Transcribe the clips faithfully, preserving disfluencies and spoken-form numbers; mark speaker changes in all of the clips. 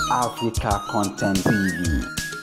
Speaker 1: Africa Content T V.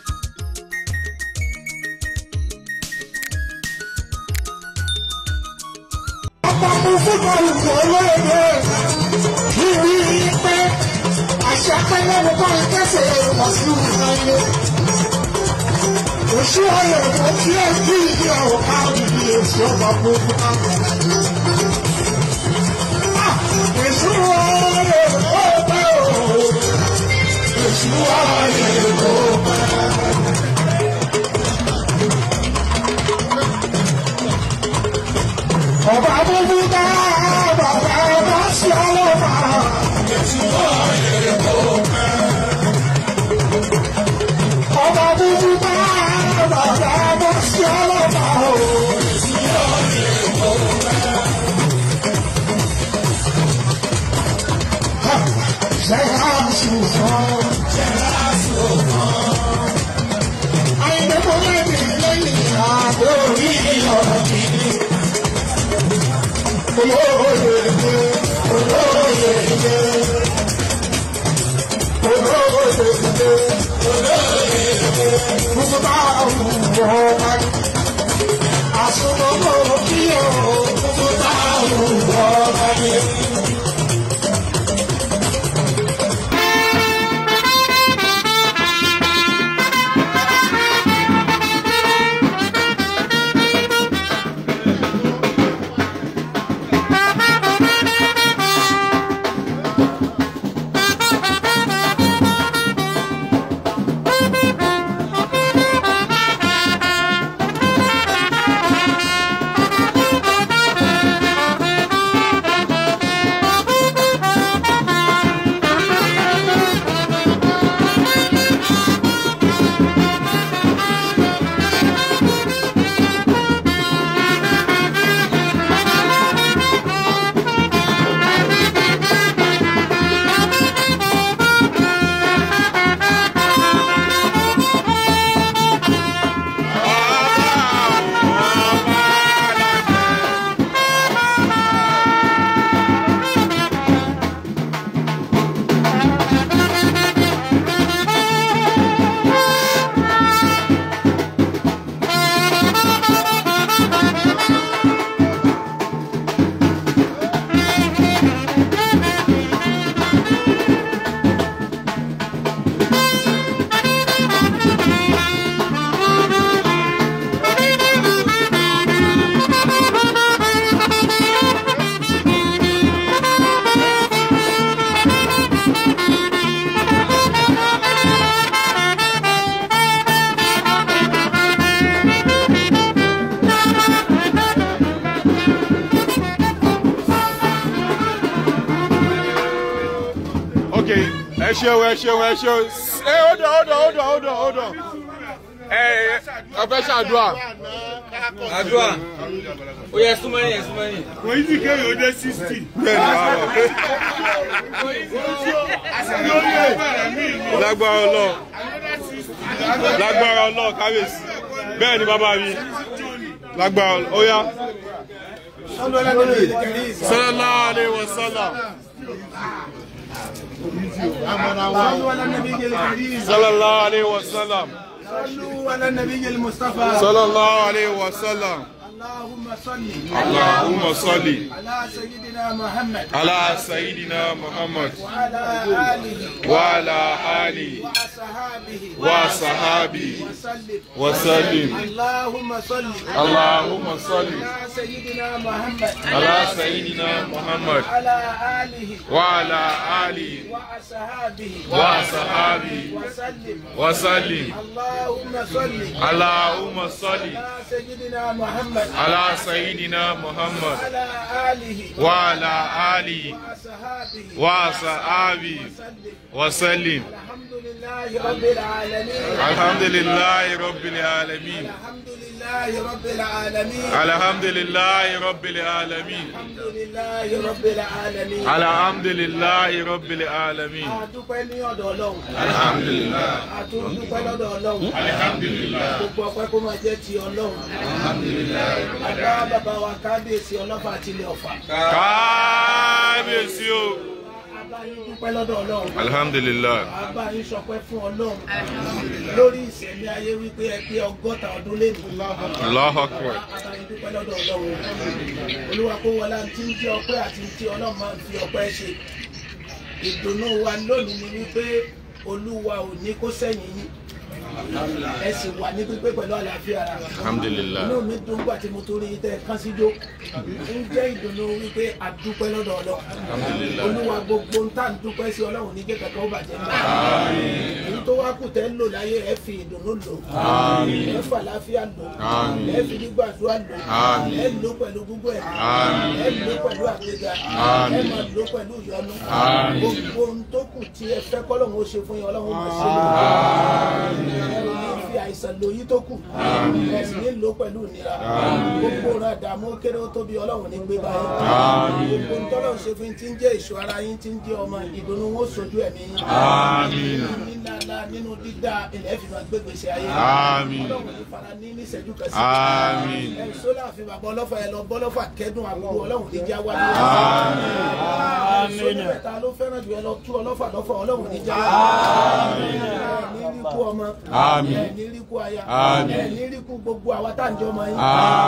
Speaker 2: Show, show, show. Hey, hold on, hold on, hold on, hold on, hold on. Hey, Abesha Adua.
Speaker 3: Adua. Oh yes, too many, yes, too many.
Speaker 2: When you get your day sixty. Lágbára Ọlọ́run. Lágbára Ọlọ́run, kábíyèsí. Bẹ́ẹ̀ ni bàbá mi. Lágbára Ọlọ́run. Ó yá. Sallallahu alaihi wasallam. صلى الله عليه وسلم.
Speaker 4: صلوا على النبي المصطفى
Speaker 2: صلى الله عليه وسلم.
Speaker 4: اللهم صل
Speaker 2: اللهم صل
Speaker 4: على سيدنا محمد
Speaker 2: على سيدنا محمد
Speaker 4: وعلى آله
Speaker 2: وعلى آله
Speaker 4: وصحابه
Speaker 2: وصحابه
Speaker 4: وسلم
Speaker 2: وسلم.
Speaker 4: اللهم صل
Speaker 2: اللهم صل
Speaker 4: على سيدنا محمد
Speaker 2: على سيدنا محمد
Speaker 4: وعلى آله
Speaker 2: وعلى آله
Speaker 4: وصحابه
Speaker 2: وصحابه
Speaker 4: وسلم
Speaker 2: وسلم.
Speaker 4: اللهم صل
Speaker 2: اللهم صل
Speaker 4: على سيدنا محمد
Speaker 2: على سيدنا محمد
Speaker 4: وعلى آله
Speaker 2: وعلى آله
Speaker 4: وصحابه
Speaker 2: وصحابه وسلم.
Speaker 4: الحمد لله رب العالمين
Speaker 2: الحمد لله رب العالمين.
Speaker 4: الحمد لله رب العالمين
Speaker 2: الحمد لله رب العالمين.
Speaker 4: الحمد لله رب العالمين
Speaker 2: الحمد لله رب العالمين.
Speaker 4: adúpẹ́ ní ọ̀dọ̀ Ọlọ́run
Speaker 2: Alhamdulillah.
Speaker 4: adúpẹ́ lọ́dọ̀ Ọlọ́run
Speaker 2: Alhamdulillah.
Speaker 4: gbogbo ọpẹ́ kó máa jẹ́ ti Ọlọ́run
Speaker 2: Alhamdulillah.
Speaker 4: àgbà bàbá wa kábíyèsí ọlọ́fà àti ilé ọ̀fà
Speaker 2: Kábíyèsí o.
Speaker 4: àbá dúpẹ́ lọ́dọ̀ Ọlọ́run.
Speaker 2: Alhamdulillah.
Speaker 4: Àbá yín sọpẹ́ fún Ọlọ́run. Lórí ìṣẹ̀mí ayé wípé ẹ pé ọgọ́ta ọdún lẹ́nu.
Speaker 2: Allahu Akbar.
Speaker 4: Àbá yín dúpẹ́ lọ́dọ̀ Ọlọ́run. Olúwa kó wọlá tí ń jẹ́ ọpẹ́ àti tí Ọlọ́run máa ń fi ọpẹ́ ṣe. Ìdùnnú wa lónìí ni wípé Olúwa ò ní kó sẹ́yìn yín. Ẹ sì wà ní pípé pẹ̀lú àlàáfíà ara.
Speaker 2: Alhamdulillah.
Speaker 4: Inú mi dùn gbà tí mo torí yín tẹ́ kán síjó. Ń jẹ́ ìdùnnú wípé a dúpẹ́ lọ́dọ̀ Ọlọ́run. Olúwa gbogbo ń tà ń dúpẹ́ sí Ọlọ́run ní jẹ́ kankan ó bàjẹ́ náà. Èyí tó wá kù tẹ́ ń lò láyé ẹ fi ìdùnnú lò. Ẹ fà àlàáfíà lò. Ẹ fi gbígbàdúrà lò. Ẹ lò pẹ̀lú gbogbo ẹ̀. Ẹ lò pẹ̀lú àgbéga. Ẹ máa lò pẹ̀lú ìyọ́nú. Gbogbo ń tó kù tí ẹ fẹ́ k'Ọlọ́run ó ṣe fún yín Ọlọ́run máa ṣe lò. Fi àìsàn lò yí tó kù ẹ sì ní lò pẹ̀lú ìnira gbogbo ọ̀rọ̀ àdàmú kéré ó tóbi Ọlọ́run ní gbé báyìí gbogbo ntọ́lọ́run ṣe fún ti ń jẹ́ ìṣọ́ ara yín ti ń jẹ́ ọmọ ìdùnnú wọn sojú ẹ̀mí yín nílànà nínú dídá ilẹ̀ fi máa gbégbèsè ayé Ọlọ́run ní fara ní níṣẹ́jú kan sí ẹ̀ sólà fi bàbá ọlọ́fà ẹ lọ bọ́lọ́fà kẹ́dùn àbúrò Ọlọ́run ní já wálé sólà ẹ̀ta ló fẹ́ràn jù ẹ lọ tú ọlọ́fà lọ́fà Ọlọ́run ní já wálé ní ríkú ọmọ ní ríkú aya ní ríkú gbogbo àwa tá à ń jọ ọmọ yín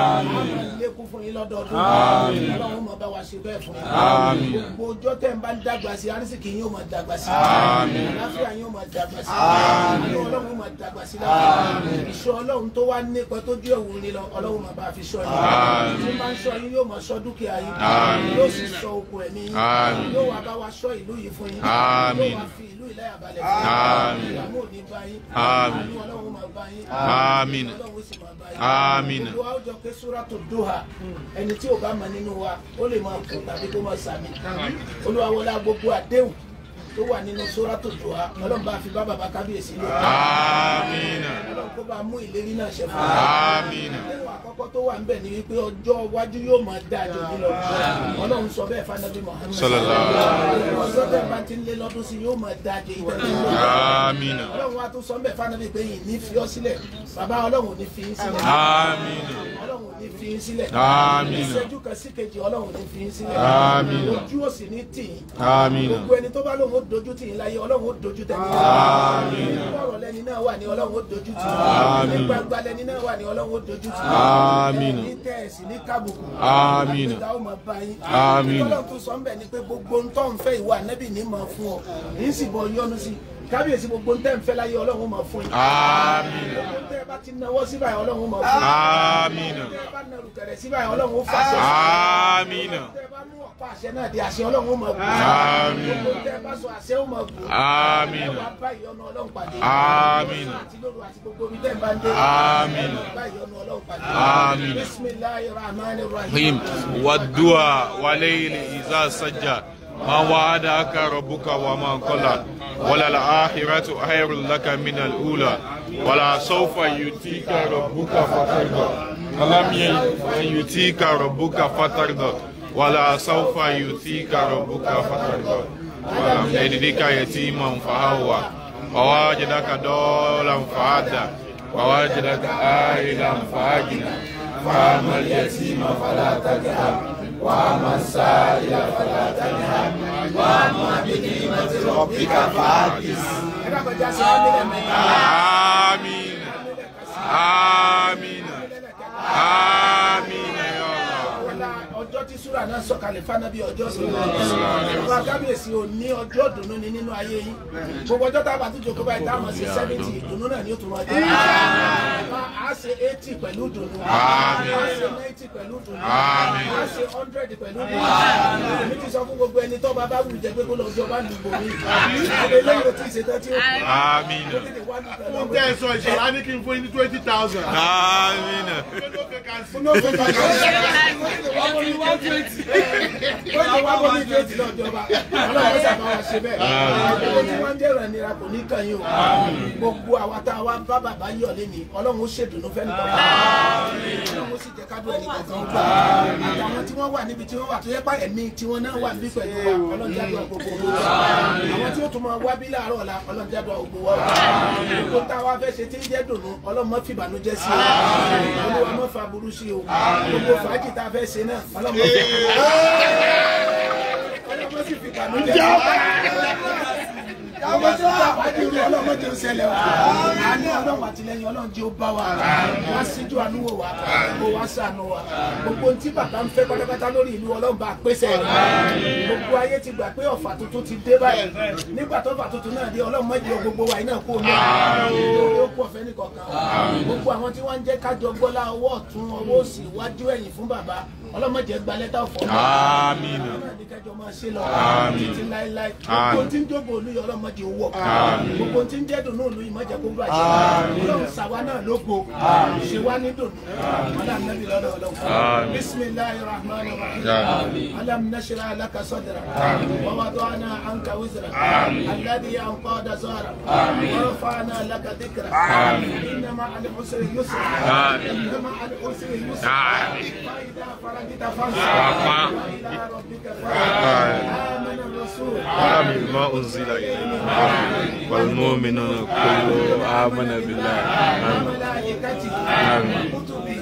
Speaker 4: àmọ́ lékún fún yín lọ́dọọdún Ọlọ́run mọ̀ bá wa ṣe bẹ́ẹ̀ fún yín gbogbo ọjọ́ tẹ̀ ń bá ń dàgbà sí arísìkì yín ó máa dàgbà sí àlàáfíà yín ó máa dàgbà sí àánú Ọlọ́run ó máa dàgbà sí láàrín ìṣọ́ Ọlọ́run tó wá nípa tó dé òun ni lọ Ọlọ́run máa bá fi ṣọ́ yín tí ń bá ń ṣọ́ yín yóò máa ṣọ́ dúkìá yín yóò sì ṣọ́ oko ẹ̀mí yín yóò wá bá wa ṣọ́ ìlú yìí fún yín yóò wá fi ìlú ìláyàbalẹ̀ fún yín ìyàmú ò ní bá yín àánú Ọlọ́run máa bá yín
Speaker 2: Àmín.
Speaker 4: Ọlọ́run sì máa bá yín
Speaker 2: Àmín.
Speaker 4: Olúwa ó jọ pé Súrátù Dúhà ẹni tí ò bá mọ nínú wa ó lè máa kú tàbí kó máa sàmì Olúwa wọlé gbogbo àdéhùn tó wà nínú Súrátù Dúhà Ọlọ́run bá fi bá bàbá kábíyèsí lò.
Speaker 2: Àmín.
Speaker 4: Ọlọ́run kó bá mú ìlérí náà ṣẹ fún wa.
Speaker 2: Àmín.
Speaker 4: Ẹ̀wọ̀n àkọ́kọ́ tó wà níbẹ̀ ni wípé ọjọ́ iwájú yóò máa dá àjò ní lọ. Ọlọ́run sọ bẹ́ẹ̀ fanabi Muhammad.
Speaker 2: Sallallahu alaihi wasallam.
Speaker 4: Ọjọ́ tẹ̀ bá ti ń lé lọ́dún sí yóò máa dá àjò ìtẹ́jú lọ.
Speaker 2: Àmín.
Speaker 4: Ọlọ́run wa tún sọ bẹ́ẹ̀ fanabi pé yìí ní fi ọ́ sílẹ̀. Bàbá Ọlọ́run ò ní fi yín sílẹ̀.
Speaker 2: Àmín.
Speaker 4: Ọlọ́run ò ní fi yín sílẹ̀.
Speaker 2: Àmín.
Speaker 4: Ìṣẹ́jú kan sí kejì Ọlọ́run ò ní fi yín sílẹ̀.
Speaker 2: Àmín.
Speaker 4: Ojú ò sì ní tì yín.
Speaker 2: Àmín.
Speaker 4: Gbogbo ẹni tó bá lóun ó dojú tì yín láyé Ọlọ́run ó dojú tẹ̀ yín.
Speaker 2: Àmín.
Speaker 4: Ọ̀rọ̀ lẹ́ni náà wà ní Ọlọ́run ó dojú tì yín.
Speaker 2: Àmín.
Speaker 4: Gbangba lẹ́ni náà wà ní Ọlọ́run ó dojú tì yín.
Speaker 2: Àmín.
Speaker 4: Ní tẹ̀sí ní kábùkù.
Speaker 2: Àmín.
Speaker 4: Àgbéga ó máa bá yín.
Speaker 2: Àmín.
Speaker 4: Ọlọ́run tó sọ ń bẹ̀ ni pé gbogbo ń tọ́ ń fẹ́ ìwà nẹ́bì ní máa fún ọ. Ní sì bọ̀ yọ́nú sí. Kábíyèsí gbogbo ń tẹ́ ń fẹ́ láyé Ọlọ́run máa fún yín.
Speaker 2: Àmín.
Speaker 4: Gbogbo ń tẹ́ bá ti náwó sí báyìí Ọlọ́run máa fún yín.
Speaker 2: Àmín.
Speaker 4: Tẹ́ bá nàrú kẹ̀rẹ̀ sí báyìí Ọlọ́run ó fàṣẹ.
Speaker 2: Àmín.
Speaker 4: Tẹ́ bá mú ọ̀pá àṣẹ náà di àṣẹ Ọlọ́run ó máa bù.
Speaker 2: Àmín.
Speaker 4: Gbogbo ń tẹ́ bá sọ àṣẹ ó máa bù.
Speaker 2: Àmín.
Speaker 4: Ẹ wá bá ìyọ́nú Ọlọ́run pàdé.
Speaker 2: Àmín.
Speaker 4: Àti lóru àti gbogbo ibi tẹ́ ń bá ń dé.
Speaker 2: Àmín.
Speaker 4: Ẹ wá bá ìyọ́nú Ọlọ́run pàdé.
Speaker 2: Àmín.
Speaker 4: Bismillahir Rahmanir Rahim.
Speaker 2: Rahim. Wad-du'a wal-layli idha sajja. ما وعدك ربك وما قلى وللآخرة خير لك من الأولى ولا سوف يؤتيك ربك فترضى ولم يؤتيك ربك فترضى ولا سوف يؤتيك ربك فترضى ولم يجدك يتيما فآوى ووجدك ضالا فهدى ووجدك عائلا فأغنى فأما اليتيم فلا تقهر وأما السائل فلا تنهر وأما بنعمة ربك فحدث. آمين آمين آمين يا الله.
Speaker 4: Ọjọ́ tí súrà náà sọ̀kalẹ̀ fánábí ọjọ́ sí ọba kábíyèsí ò ní ọjọ́ dùnú ni nínú ayé yín gbogbo ọjọ́ tábà tó jókòó báyìí táwọn ṣe seventy ìdùnnú náà ni ó tún máa jẹ́ a ṣe eighty pẹ̀lú dùnú a ṣe ninety pẹ̀lú dùnú a ṣe hundred pẹ̀lú dùnú èmi ti sọ fún gbogbo ẹni tó bá bá wù jẹ pé kó lọ jọba lùgbò mi àbẹ lẹ́yìn tí ì ṣe tán tí ó kù.
Speaker 2: Àmín.
Speaker 5: Mo tẹ́ ẹ sọ ìṣọ̀lá ní kí n fún yín ní twenty thousand.
Speaker 2: Àmín.
Speaker 4: one twenty. Wọ́n ti wá bọ́ ní twenty náà jọba. Ọlọ́run sábà wá ṣe bẹ́ẹ̀. Owó tí wọ́n ń jẹ́ ìrànlera kò ní kàn yín o. Gbogbo àwa tá a wá bá bàbá yọ̀ lẹ́ni, Ọlọ́run ó ṣèdùnnú fẹ́ nìkan. Ọlọ́run ó sì jẹ́ ká dùn ẹnì kankan gbà. Àtàwọn tí wọ́n wà níbi tí wọ́n wà tó yẹ pa ẹ̀mí tí wọ́n náà wà níbí pẹ̀lú wa. Ọlọ́run jádùn àgbogbo owó wa. Àwọn tí ó tún máa wá bí láàárọ̀ ọ̀la, Ọlọ́run jádùn àgbogbo wa. Gbogbo táwa fẹ́ ṣe tí ń jẹ́ dùnnú, Ọlọ́run má fi ìbànújẹ́ sí o. Olúwa má fa burú sí o. Gbogbo fàájì tá a fẹ́ ṣe náà, Ọlọ́run má fi ìbànújẹ́ àwọn tí wọ́n bá dé orí ọlọ́run tí ó ṣẹlẹ̀ wa àánú ọlọ́run àtìlẹ́yìn ọlọ́run tí ó bá wa wá síjú àánú wò wá kó wá ṣàánú wa gbogbo tí bàbá ń fẹ́ pátápátá lórí ìlú ọlọ́run bá pèsè rẹ̀ gbogbo ayé ti gbà pé ọ̀fà tuntun ti dé báyìí nígbà tó ọ̀fà tuntun náà dé ọlọ́run má jẹ́ gbogbo wa iná kó lọ lórí ó kú ọ̀fẹ́ nìkọ̀ọ̀kan gbogbo àwọn tí wọ́n ń jẹ́ kájọ gbọ́lá ọwọ́ ọ̀tún ọwọ́ òsì iwájú ẹ̀yìn fún bàbá ọlọ́mọ jẹ́ gba lẹ́tà ọ̀fọ̀
Speaker 2: àmín
Speaker 4: kẹjọ máa ṣe lọ títí láéláé gbogbo tí ń jókòó olú yọ ọlọ́mọ jẹ́ owó gbogbo tí ń jẹ́ dùnú olú yìí má jẹ́ kó bàjẹ́ ọlọ́run ṣàwa náà lógo ṣe wá ní dùnú ọlọ́run nàbí lọ́dọ̀ ọlọ́run bisimilahi rahman rahim alam nashra laka sadra wa wada'na anka wizra alladhi anqada zara wa rafa'na laka dhikra inna ma'al usri yusra inna ma'al usri yusra إلى ربك آمن الرسول
Speaker 2: آمن ما أنزل إليه والمؤمنون كلهم آمن بالله
Speaker 4: وملائكته وكتبه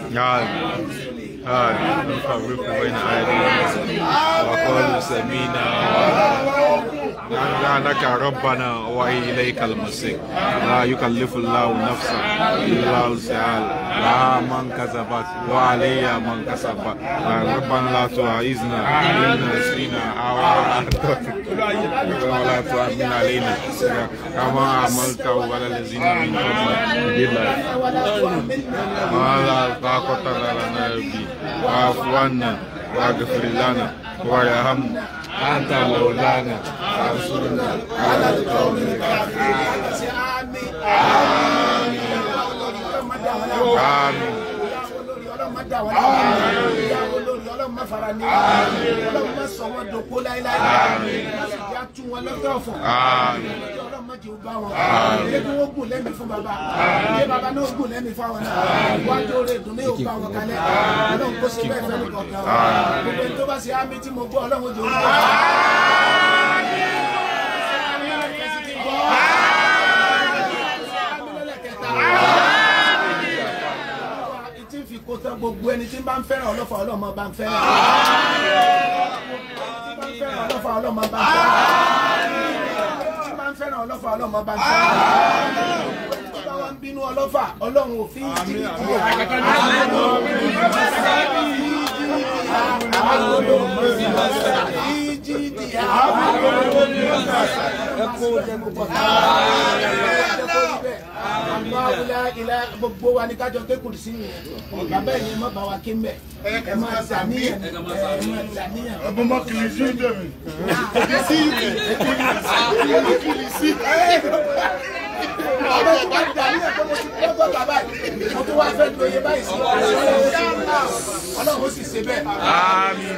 Speaker 2: آمين نفرق بين أيديهم وقالوا سمينا لك ربنا وإليك المصير لا يكلف الله نفسا إلا وسعها لا من كسبت وعليها من كسبت ربنا لا تؤاخذنا إن نسينا أو أخطأنا ولا تحمل علينا كما عملته على الذين من قبلنا ما لا طاقة لنا به واعف عنا واغفر لنا وارحمنا أنت مولانا فانصرنا على القوم الكافرين آمين آمين má dà wọ́n láwọn ìyá olórí ọlọ́run má fara ní ọlọ́run má sọ wọn dòkó láíláí má sì já tú wọn lọ́tọ̀ fún ọlọ́run má jẹ́ ó bá wọn ilé tí wọ́n gùn lẹ́mìí fún bàbá ilé bàbá náà gùn lẹ́mìí fáwọn náà wá tó rè dùn ní òkú àwọn kalẹ̀ ọlọ́run kó ṣe bẹ́ẹ̀ fẹ́ nìkan kan gbogbo ẹni tó bá ṣe ámì tí mo gbọ́ ọlọ́run jẹ́ ó bá gbogbo ẹni tí bá ń fẹ́ràn ọlọ́fà ọlọ́mọ bá ń fẹ́ràn ọlọ́fà ọlọ́mọ bá ń fẹ́ràn tí bá ń fẹ́ràn ọlọ́fà ọlọ́mọ bá ń fẹ́ràn tí bá wá ń bínú ọlọ́fà ọlọ́run ò fi jí gbogbo wa ni kájọ kékùn sí yẹn bàbá yẹn má bá wa ké mbẹ ẹ má dàníyàn ẹ má dàníyàn.
Speaker 5: ọmọ mọ kìlì sí dèmi kìlì sí kìlì sí.
Speaker 4: ọmọ tó bá dàníyàn tó mo ti gbọ́dọ̀ bàbá yìí mo tún wá fẹ́ lóye báyìí sí ọlọ́run ó sì ṣe bẹ́ẹ̀.
Speaker 2: آمين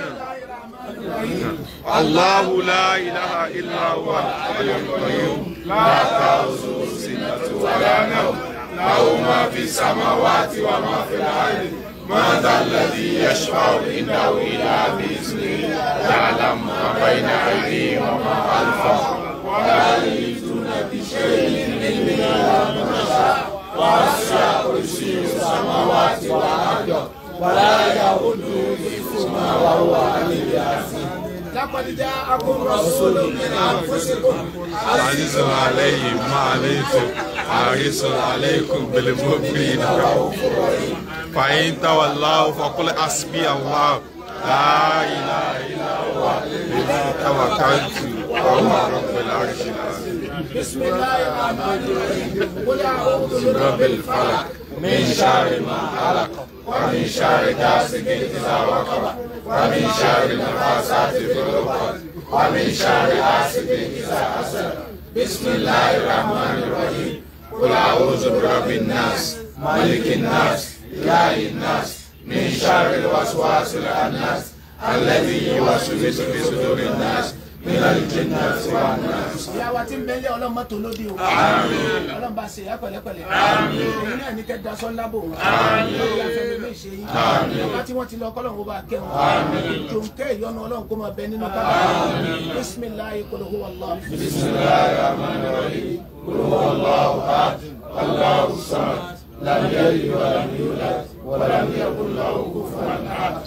Speaker 2: الله لا إله إلا هو الحي القيوم لا تأخذه سنة ولا نوم له ما في السماوات وما في الأرض ما ذا الذي يشفع عنده إلا بإذنه يعلم ما بين أيديهم وما خلفهم ولا يحيطون بشيء من علمه إلا بما شاء وسع كرسيه السماوات والأرض ولا يؤوده حفظهما وهو العلي العظيم.
Speaker 4: لقد جاءكم رسول من أنفسكم
Speaker 2: عزيز عليه ما عليكم حريص عليكم بالمؤمنين رؤوف رحيم فإن تولوا فقل حسبي الله لا إله إلا هو عليه توكلت وهو رب العرش العظيم.
Speaker 4: بسم الله الرحمن الرحيم قل أعوذ
Speaker 2: برب الفلق من شر ما خلق ومن شر غاسق إذا وقب ومن شر النفاثات في العقد ومن شر حاسد إذا حسد. بسم الله الرحمن الرحيم قل أعوذ برب الناس ملك الناس إله الناس من شر الوسواس الخناس الذي يوسوس في صدور الناس من الجنة والناس.
Speaker 4: ìyá wa tí ń bẹ́lẹ̀ ọlọ́mọ tó lóde o ọlọ́mọ bá ṣe ìyá pẹ̀lẹ́pẹ̀lẹ́ èyí náà ní kẹ́ daṣọ lábò lórí afẹ́fẹ́ lè ṣe yín ọba tí wọ́n ti lọ kọ́lọ́n kó bá kẹ́ wọn jòǹkẹ́ ìyọnu ọlọ́run kó máa bẹ nínú kábà bisimilayi kolohu wàllá.
Speaker 2: bisimilayi rahman rahim kolohu allahu ahad allahu samad lam yalid walam yulad walam yakun lahu kufuwan ahad.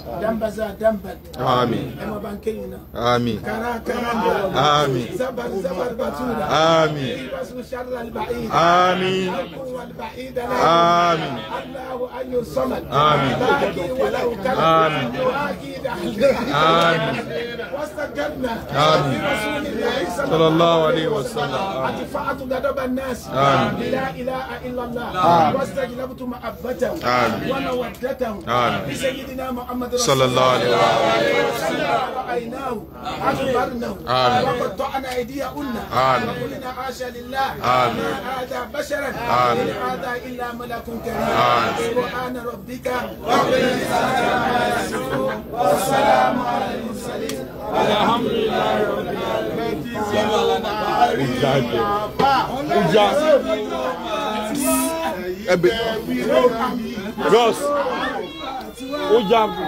Speaker 4: habaza damban.
Speaker 2: Àmín.
Speaker 4: Ẹ máa bá ń kéyìn náà.
Speaker 2: Àmín.
Speaker 4: Kàrà kàrà.
Speaker 2: Àmín.
Speaker 4: Zabar zabar batula.
Speaker 2: Àmín.
Speaker 4: Ibasu sharra al-ba'id.
Speaker 2: Àmín.
Speaker 4: Alqu wal-ba'id.
Speaker 2: Àmín.
Speaker 4: Allahu ayyu samad.
Speaker 2: Àmín.
Speaker 4: Baqi wa lahu kalam.
Speaker 2: Àmín.
Speaker 4: Yu'aqid
Speaker 2: Àmín.
Speaker 4: واستجبنا
Speaker 2: آمين.
Speaker 4: برسول الله
Speaker 2: صلى الله عليه وسلم.
Speaker 4: ادفعت غضب الناس.
Speaker 2: آمين.
Speaker 4: لا اله الا الله. واستجلبت محبته ومودته بسيدنا محمد
Speaker 2: صلى الله عليه
Speaker 4: وسلم. رايناه اخبرناه وقطعنا ايديهن وقلنا حاشا لله ما هذا بشرا ان هذا الا ملك كريم. سبحان ربك رب العزه عما يصفون والسلام على المرسلين الحمد لله رب العالمين.
Speaker 2: Ebe. Ross. Ó jáàbù.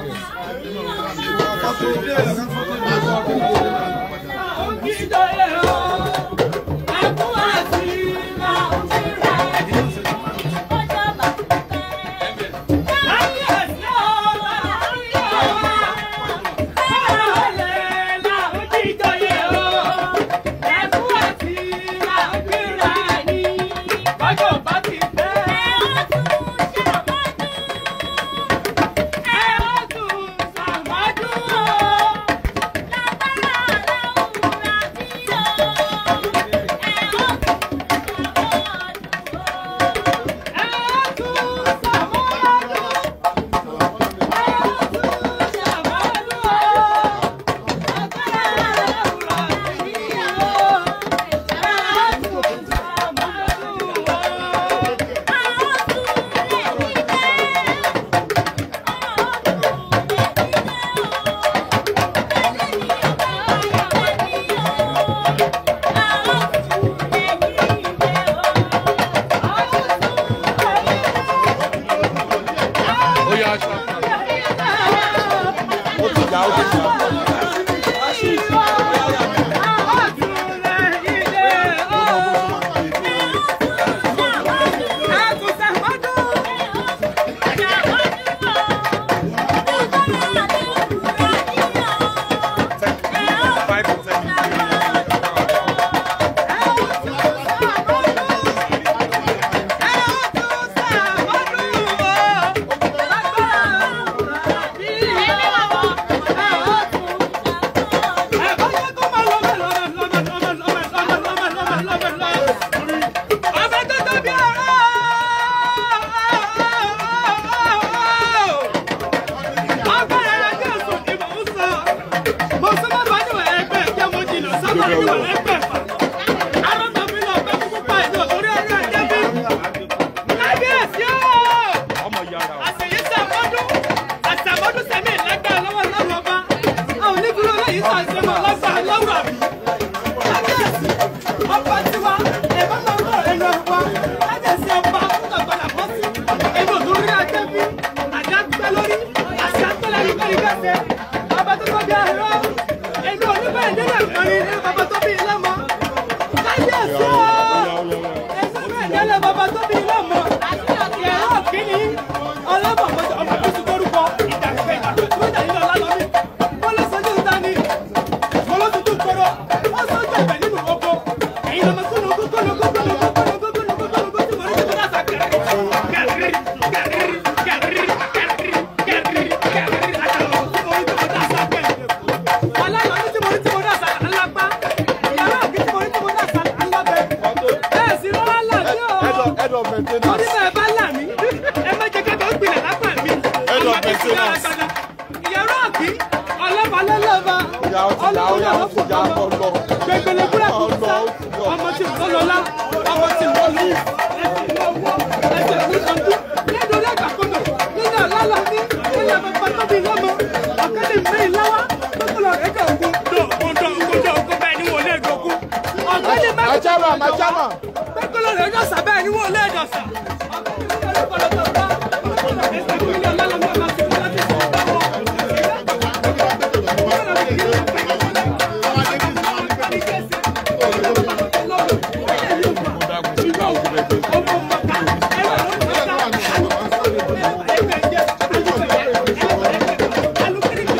Speaker 6: Thank you.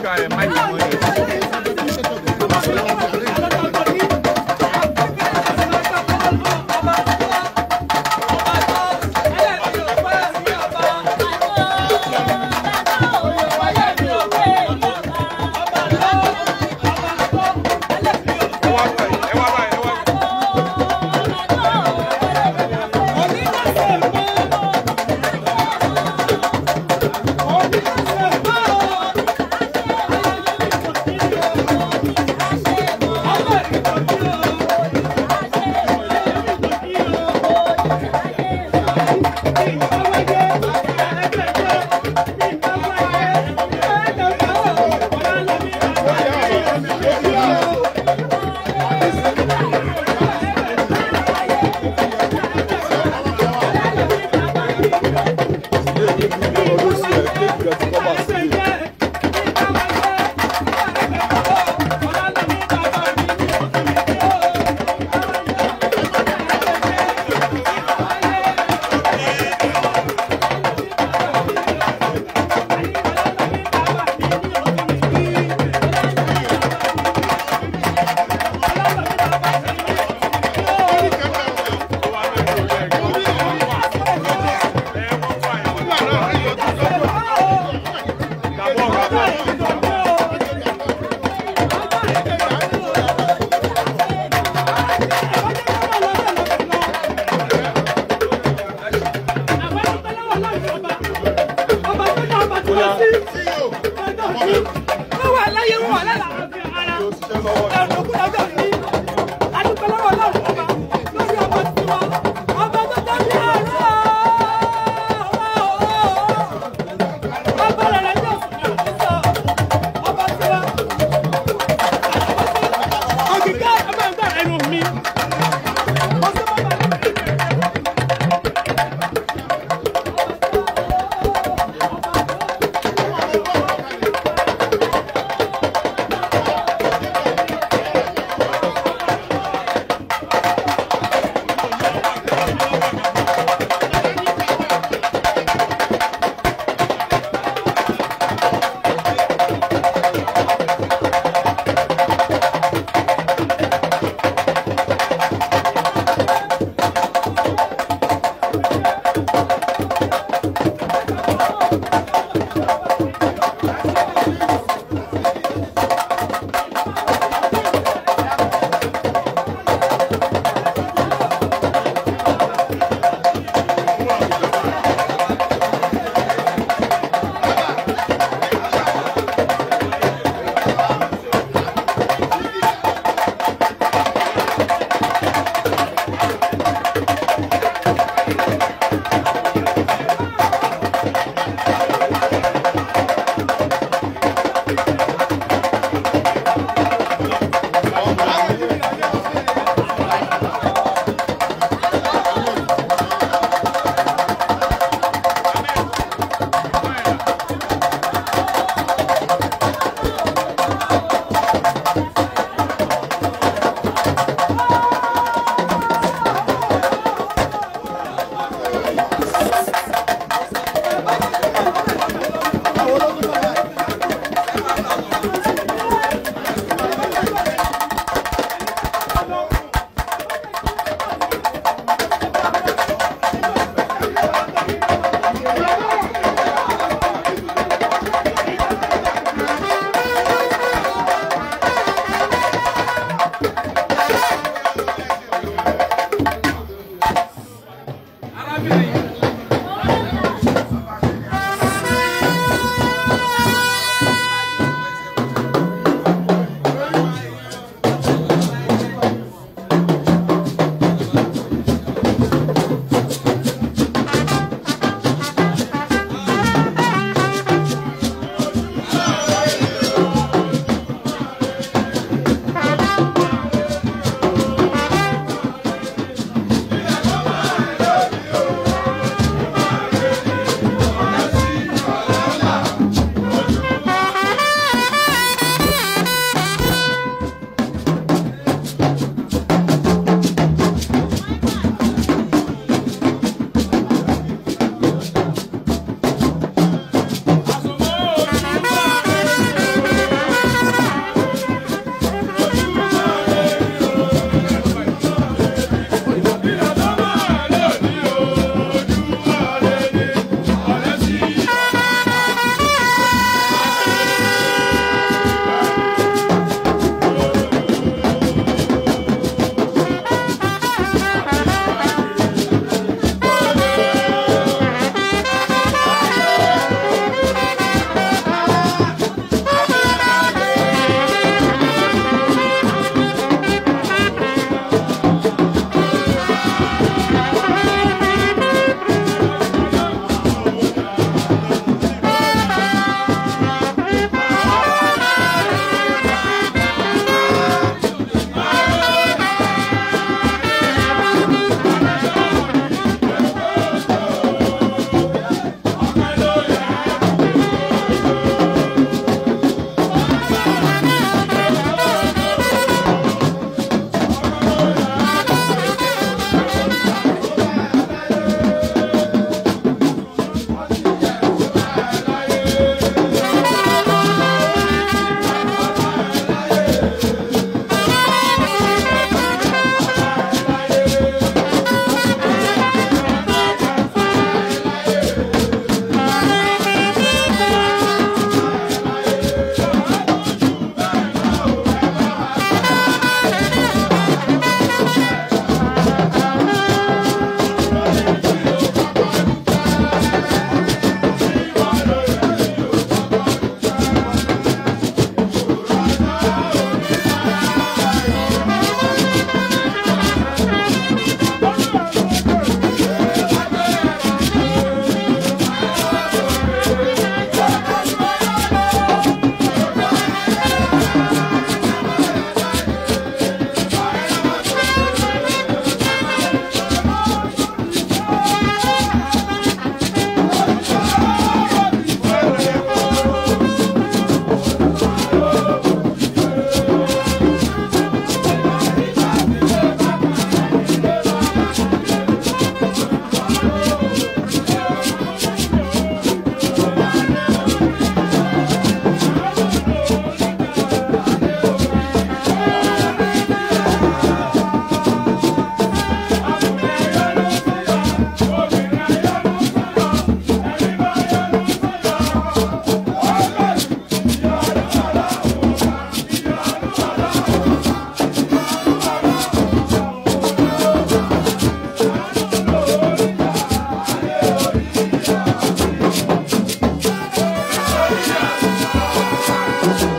Speaker 3: gba ẹ̀ máìkì wọn yẹn.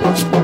Speaker 4: Thank you.